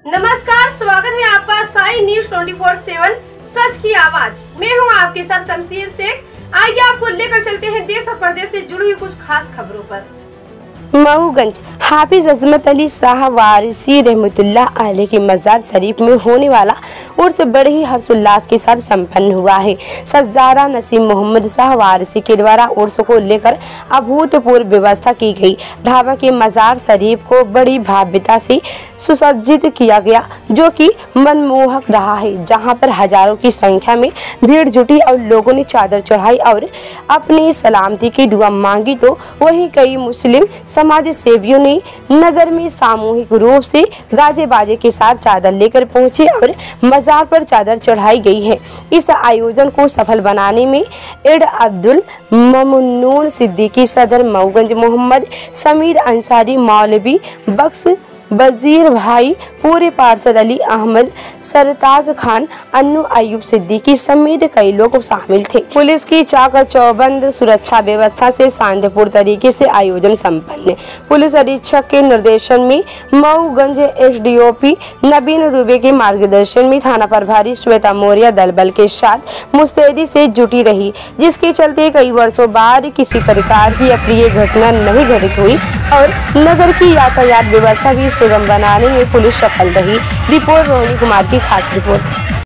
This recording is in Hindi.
नमस्कार, स्वागत है आपका साई न्यूज 24/7 सच की आवाज। मैं हूं आपके साथ शमशीर शेख। आइए आपको लेकर चलते हैं देश और प्रदेश से जुड़ी हुई कुछ खास खबरों पर। मऊगंज हाफिज अजमत अली शाह वारिसी रहमतुल्लाह अलैह की मज़ार शरीफ में होने वाला उर्स बड़े ही हर्षोल्लास के साथ संपन्न हुआ है। सज्जारा नसीम मोहम्मद शाह वारिसी के द्वारा उर्स को लेकर अभूतपूर्व व्यवस्था की गई। ढाबा के मज़ार शरीफ को बड़ी भव्यता से सुसज्जित किया गया, जो कि मनमोहक रहा है, जहां पर हजारों की संख्या में भीड़ जुटी और लोगों ने चादर चढ़ाई और अपनी सलामती की दुआ मांगी। तो वहीं कई मुस्लिम समाज सेवियों ने नगर में सामूहिक रूप से गाजे बाजे के साथ चादर लेकर पहुंचे और मजार पर चादर चढ़ाई गई है। इस आयोजन को सफल बनाने में एड अब्दुल ममनून सिद्दीकी, सदर मऊगंज मोहम्मद समीर अंसारी, मौलवी बख्श वजीर भाई, पूरे पार्षद अली अहमद, सरताज खान, अन्नू अयूब सिद्दीकी समेत कई लोग शामिल थे। पुलिस की चाक चौबंद सुरक्षा व्यवस्था से शांतिपूर्ण तरीके से आयोजन संपन्न। पुलिस अधीक्षक के निर्देशन में मऊगंज एसडीओपी नवीन दुबे के मार्गदर्शन में थाना प्रभारी श्वेता मौर्य दल बल के साथ मुस्तैदी से जुटी रही, जिसके चलते कई वर्षों बाद किसी प्रकार की अप्रिय घटना नहीं घटित हुई और नगर की यातायात व्यवस्था भी सुगम बनाने में पुलिस सफल रही। रिपोर्ट रोहिणी कुमार की खास रिपोर्ट।